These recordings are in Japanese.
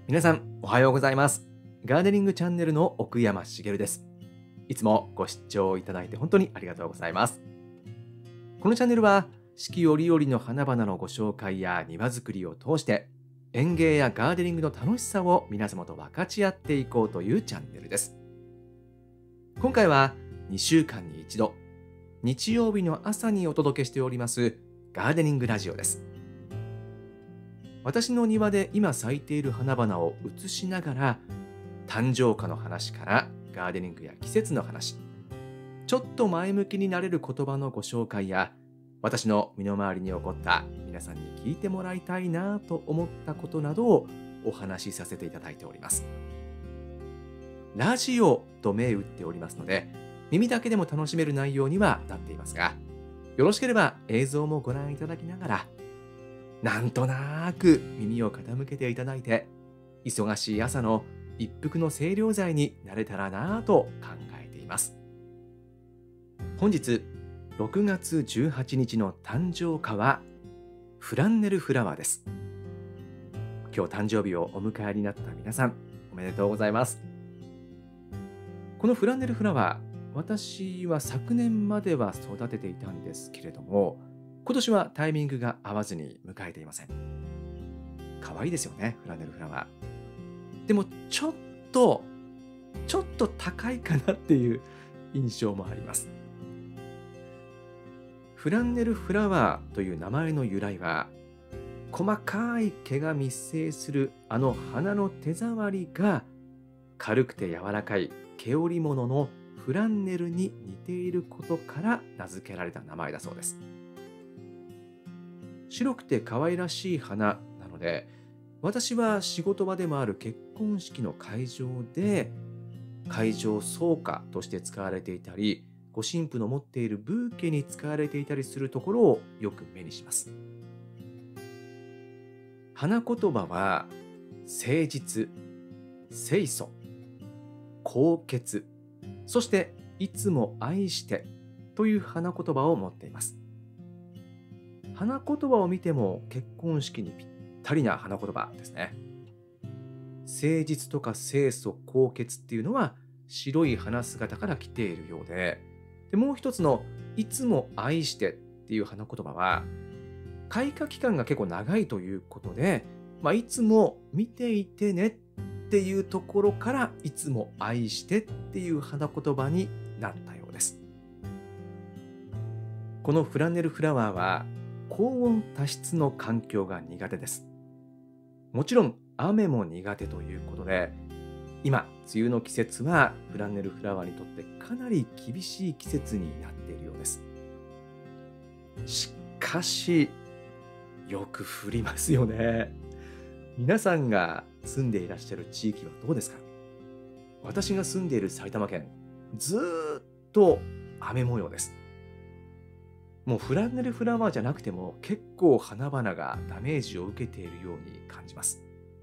皆さんおはようございます。ガーデニングチャンネルの奥山茂です。いつもご視聴いただいて本当にありがとうございます。このチャンネルは四季折々の花々のご紹介や庭作りを通して園芸やガーデニングの楽しさを皆様と分かち合っていこうというチャンネルです。今回は2週間に一度日曜日の朝にお届けしておりますガーデニングラジオです。私の庭で今咲いている花々を映しながら誕生花の話からガーデニングや季節の話、ちょっと前向きになれる言葉のご紹介や私の身の回りに起こった皆さんに聞いてもらいたいなと思ったことなどをお話しさせていただいております。ラジオと銘打っておりますので耳だけでも楽しめる内容にはなっていますが、よろしければ映像もご覧いただきながらなんとなく耳を傾けていただいて忙しい朝の一服の清涼剤になれたらなぁと考えています。本日6月18日の誕生花はフランネルフラワーです。今日誕生日をお迎えになった皆さんおめでとうございます。このフランネルフラワー、私は昨年までは育てていたんですけれども、今年はタイミングが合わずに迎えていません。可愛いですよね、フランネルフラワー。でもちょっと高いかなっていう印象もあります。フランネルフラワーという名前の由来は、細かい毛が密生するあの花の手触りが軽くて柔らかい毛織物のフランネルに似ていることから名付けられた名前だそうです。白くて可愛らしい花なので、私は仕事場でもある結婚式の会場で会場総花として使われていたり、ご新婦の持っているブーケに使われていたりするところをよく目にします。花言葉は誠実、清楚、高潔、そしていつも愛してという花言葉を持っています。花言葉を見ても結婚式にぴったりな花言葉ですね。誠実とか清楚、高潔っていうのは白い花姿から来ているようで、もう一つのいつも愛してっていう花言葉は開花期間が結構長いということで、いつも見ていてねっていうところからいつも愛してっていう花言葉になったようです。このフランネルフラワーは高温多湿の環境が苦手です。もちろん雨も苦手ということで、今梅雨の季節はフランネルフラワーにとってかなり厳しい季節になっているようです。しかしよく降りますよね。皆さんが住んでいらっしゃる地域はどうですか？私が住んでいる埼玉県、ずーっと雨模様です。もうフランネルフラワーじゃなくても結構花々がダメージを受けているように感じます。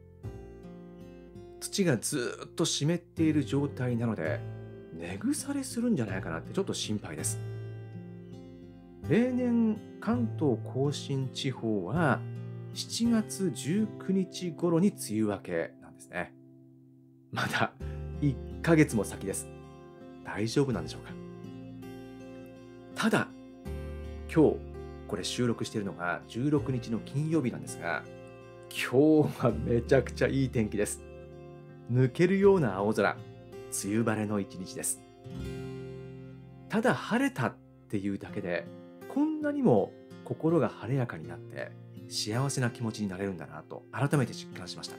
土がずっと湿っている状態なので根腐れするんじゃないかなってちょっと心配です。例年関東甲信地方は7月19日頃に梅雨明けなんですね。まだ1ヶ月も先です。大丈夫なんでしょうか。ただ今日これ収録しているのが16日の金曜日なんですが、今日はめちゃくちゃいい天気です。抜けるような青空、梅雨晴れの一日です。ただ晴れたっていうだけでこんなにも心が晴れやかになって幸せな気持ちになれるんだなと改めて実感しました。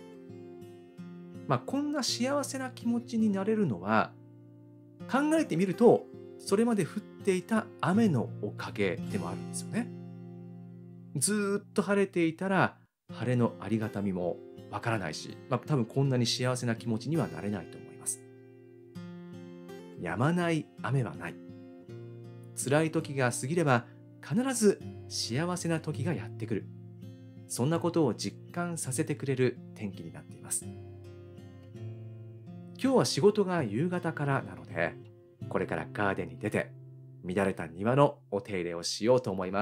こんな幸せな気持ちになれるのは考えてみるとそれまで降っていた雨のおかげでもあるんですよね。ずーっと晴れていたら晴れのありがたみもわからないし、多分こんなに幸せな気持ちにはなれないと思います。止まない雨はない。辛い時が過ぎれば必ず幸せな時がやってくる。そんなことを実感させてくれる天気になっています。今日は仕事が夕方からなので、これからガーデンに出て乱れた庭のお手入れをしようと思います。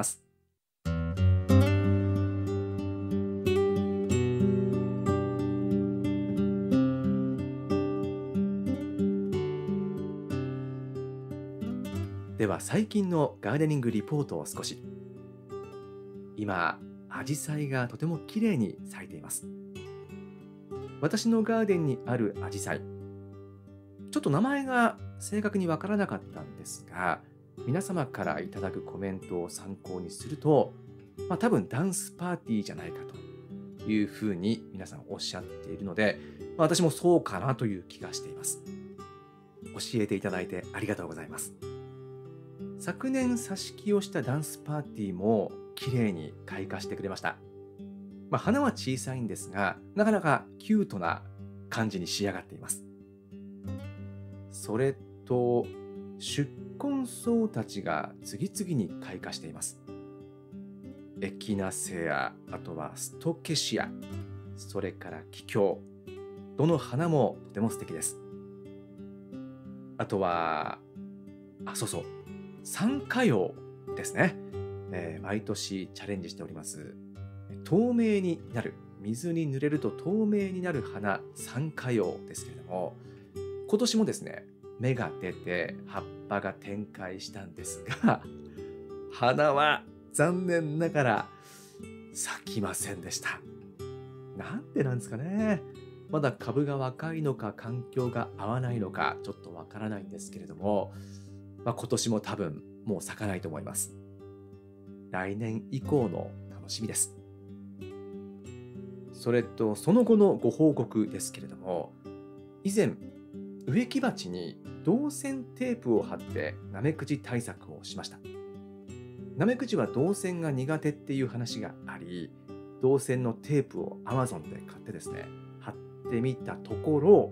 では最近のガーデニングリポートを少し。今、アジサイがとても綺麗に咲いています。私のガーデンにあるアジサイ、ちょっと名前が正確にわからなかったんですが、皆様からいただくコメントを参考にすると、多分ダンスパーティーじゃないかというふうに皆さんおっしゃっているので、私もそうかなという気がしています。教えていただいてありがとうございます。昨年挿し木をしたダンスパーティーも綺麗に開花してくれました。花は小さいんですが、なかなかキュートな感じに仕上がっています。それと、宿根草たちが次々に開花しています。エキナセア、あとはストケシア、それからキキョウ。どの花もとても素敵です。あとは、そうそう、酸化葉ですね。毎年チャレンジしております。透明になる、水に濡れると透明になる花、酸化葉ですけれども、今年もですね、芽が出て葉っぱが展開したんですが、花は残念ながら咲きませんでした。なんでなんですかね。まだ株が若いのか環境が合わないのかちょっとわからないんですけれども、今年も多分もう咲かないと思います。来年以降の楽しみです。それとその後のご報告ですけれども、以前植木鉢に銅線テープを貼ってナメクジ対策をしました。ナメクジは銅線が苦手っていう話があり、銅線のテープを Amazon で買ってですね、貼ってみたところ、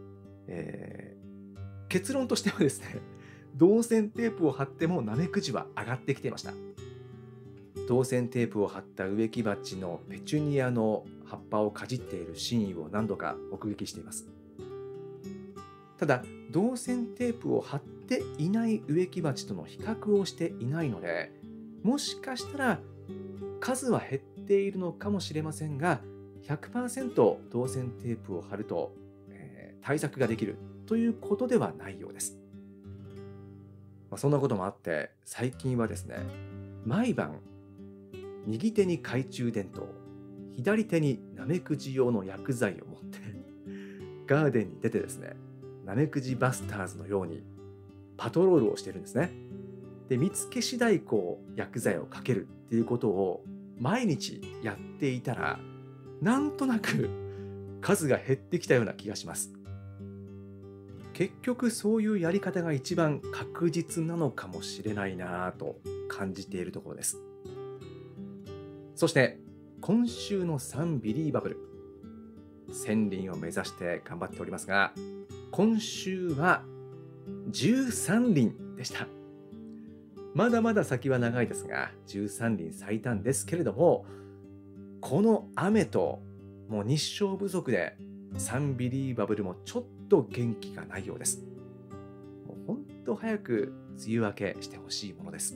結論としてはですね、銅線テープを貼ってもナメクジは上がってきていました。銅線テープを貼った植木鉢のペチュニアの葉っぱをかじっているシーンを何度か目撃しています。ただ、銅線テープを貼っていない植木鉢との比較をしていないので、もしかしたら数は減っているのかもしれませんが、100% 銅線テープを貼ると、対策ができるということではないようです。そんなこともあって、最近はですね、毎晩右手に懐中電灯、左手にナメクジ用の薬剤を持ってガーデンに出てですね、ナメクジバスターズのようにパトロールをしているんですね。で、見つけ次第薬剤をかけるっていうことを毎日やっていたら、なんとなく数が減ってきたような気がします。結局そういうやり方が一番確実なのかもしれないなぁと感じているところです。そして今週のサンビリーバブル、1000輪を目指して頑張っておりますが、今週は13輪でした。まだまだ先は長いですが、13輪咲いたんですけれども、この雨ともう日照不足でサンビリーバブルもちょっと元気がないようです。もう本当早く梅雨明けしてほしいものです。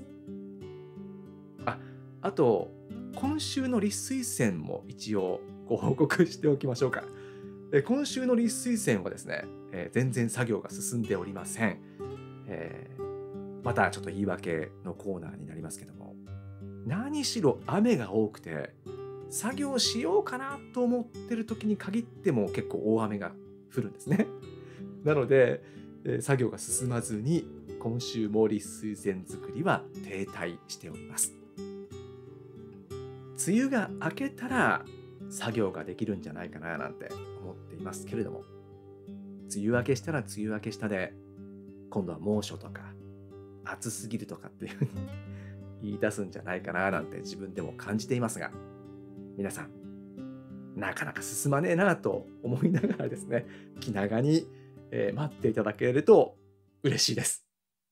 あと、今週の立水泉も一応ご報告しておきましょうか。今週の立水泉はですね、全然作業が進んでおりません。またちょっと言い訳のコーナーになりますけども、何しろ雨が多くて、作業しようかなと思ってる時に限っても結構大雨が降るんですね。なので、作業が進まずに、今週も立水泉作りは停滞しております。梅雨が明けたら作業ができるんじゃないかななんて思っていますけれども、梅雨明けしたら梅雨明けしたで、今度は猛暑とか暑すぎるとかっていうふうに言い出すんじゃないかななんて自分でも感じていますが、皆さんなかなか進まねえなと思いながらですね、気長に待っていただけると嬉しいです。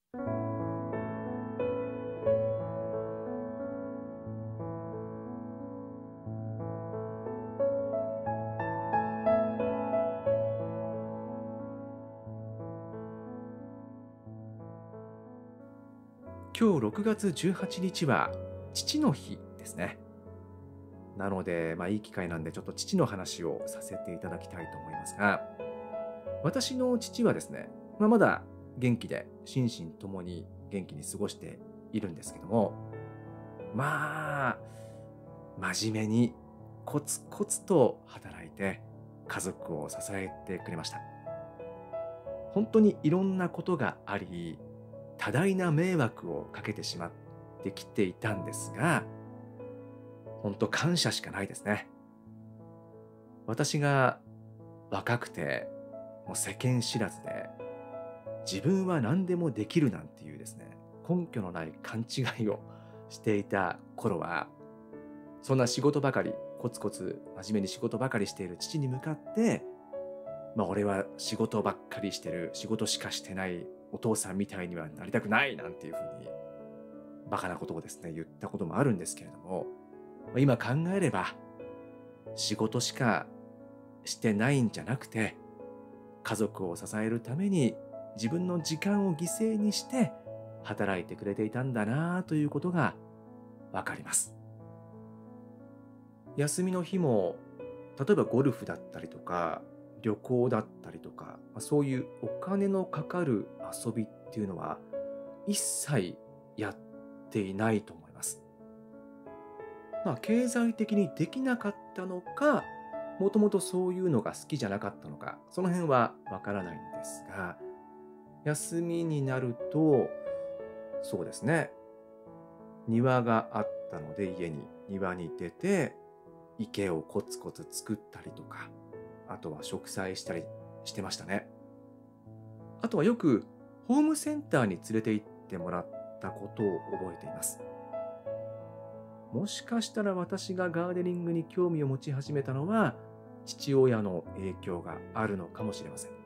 今日6月18日は父の日ですね。なので、いい機会なんでちょっと父の話をさせていただきたいと思いますが、私の父はですね、まだ元気で心身ともに元気に過ごしているんですけども、まあ、真面目にコツコツと働いて家族を支えてくれました。本当にいろんなことがあり、多大な迷惑をかけてしまってきていたんですが、本当感謝しかないですね。私が若くて、もう世間知らずで、自分は何でもできるなんていうですね、根拠のない勘違いをしていた頃は、そんな仕事ばかり、コツコツ真面目に仕事ばかりしている父に向かって、俺は仕事ばっかりしてる、仕事しかしてないお父さんみたいにはなりたくないなんていうふうに、バカなことをですね、言ったこともあるんですけれども、今考えれば、仕事しかしてないんじゃなくて、家族を支えるために自分の時間を犠牲にして働いてくれていたんだなということがわかります。休みの日も、例えばゴルフだったりとか、旅行だったりとか、そういうお金のかかる遊びっていうのは一切やっていないと思います。経済的にできなかったのか、もともとそういうのが好きじゃなかったのか、その辺はわからないんですが、休みになると、そうですね、庭があったので庭に出て、池をコツコツ作ったりとか、あとは植栽したりしてましたね。あとはよくホームセンターに連れて行ってもらったことを覚えています。もしかしたら私がガーデニングに興味を持ち始めたのは、父親の影響があるのかもしれません。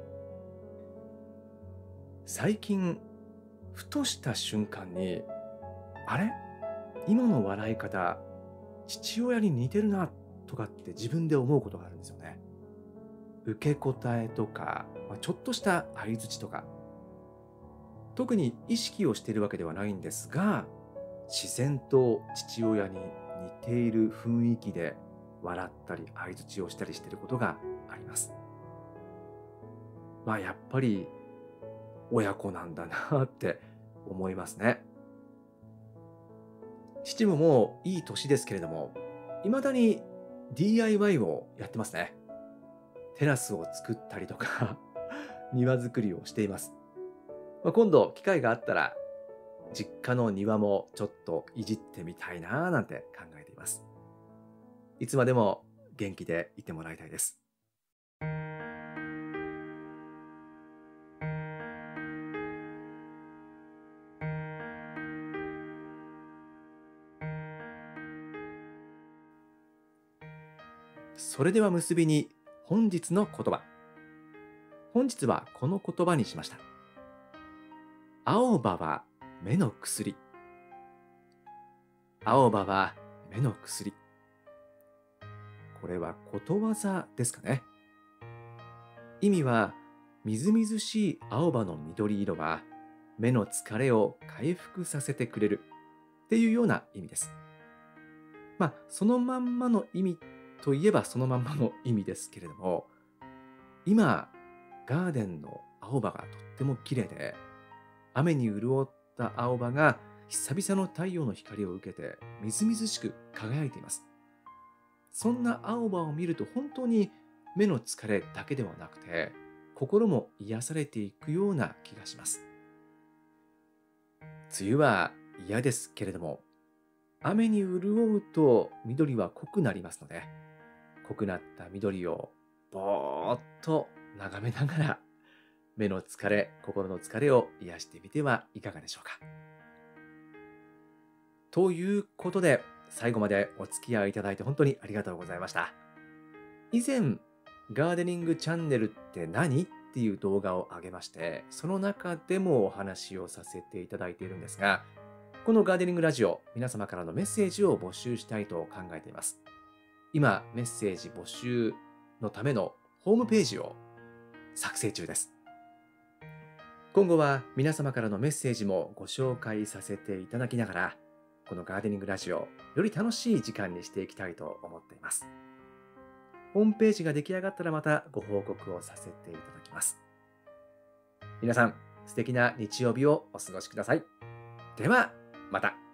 最近、ふとした瞬間に、あれ？今の笑い方、父親に似てるな、とかって自分で思うことがあるんですよね。受け答えとか、ちょっとした相槌とか、特に意識をしているわけではないんですが、自然と父親に似ている雰囲気で笑ったり相槌をしたりしていることがあります。やっぱり親子なんだなって思いますね。父ももういい年ですけれども、未だに DIY をやってますね。テラスを作ったりとか庭作りをしています。今度機会があったら実家の庭もちょっといじってみたいななんて考えています。いつまでも元気でいてもらいたいです。それでは結びに本日の言葉。本日はこの言葉にしました。青葉は目の薬。青葉は目の薬。これはことわざですかね。意味は、みずみずしい青葉の緑色は目の疲れを回復させてくれるっていうような意味です。そのまんまの意味といえばそのまんまの意味ですけれども、今、ガーデンの青葉がとっても綺麗で、雨に潤った青葉が久々の太陽の光を受けてみずみずしく輝いています。そんな青葉を見ると本当に目の疲れだけではなくて、心も癒されていくような気がします。梅雨は嫌ですけれども、雨に潤うと緑は濃くなりますので、濃くなった緑をぼーっと眺めながら、目の疲れ、心の疲れを癒してみてはいかがでしょうか。ということで、最後までお付き合いいただいて本当にありがとうございました。以前、ガーデニングチャンネルって何っていう動画を上げまして、その中でもお話をさせていただいているんですが、このガーデニングラジオ、皆様からのメッセージを募集したいと考えています。今、メッセージ募集のためのホームページを作成中です。今後は皆様からのメッセージもご紹介させていただきながら、このガーデニングラジオ、より楽しい時間にしていきたいと思っています。ホームページが出来上がったらまたご報告をさせていただきます。皆さん、 素敵な日曜日をお過ごしください。では、また。